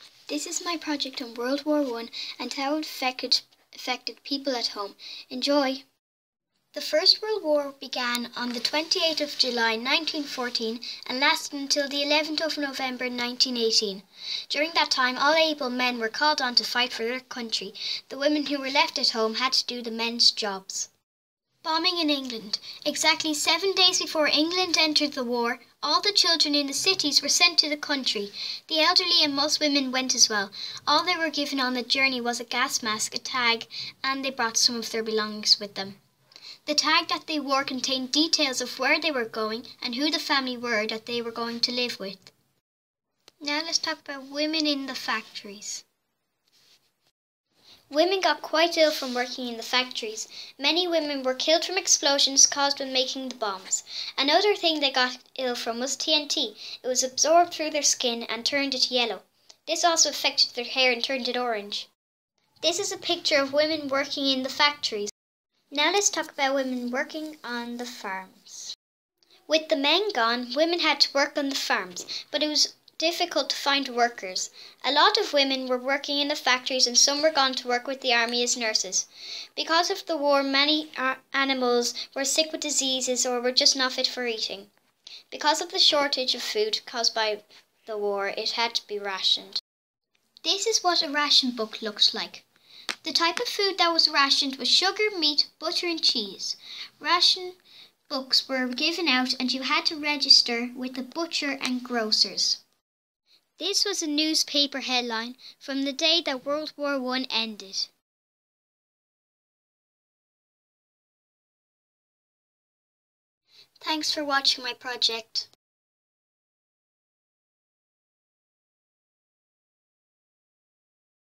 This is my project on World War I and how it affected people at home. Enjoy! The First World War began on the 28th of July 1914 and lasted until the 11th of November 1918. During that time, all able men were called on to fight for their country. The women who were left at home had to do the men's jobs. Bombing in England. Exactly 7 days before England entered the war, all the children in the cities were sent to the country. The elderly and most women went as well. All they were given on the journey was a gas mask, a tag, and they brought some of their belongings with them. The tag that they wore contained details of where they were going and who the family were that they were going to live with. Now let's talk about women in the factories. Women got quite ill from working in the factories. Many women were killed from explosions caused when making the bombs. Another thing they got ill from was TNT. It was absorbed through their skin and turned it yellow. This also affected their hair and turned it orange. This is a picture of women working in the factories. Now let's talk about women working on the farms. With the men gone, women had to work on the farms, but it was difficult to find workers. A lot of women were working in the factories and some were gone to work with the army as nurses. Because of the war, many animals were sick with diseases or were just not fit for eating. Because of the shortage of food caused by the war, it had to be rationed. This is what a ration book looks like. The type of food that was rationed was sugar, meat, butter and cheese. Ration books were given out and you had to register with the butcher and grocers. This was a newspaper headline from the day that World War I ended. Thanks for watching my project.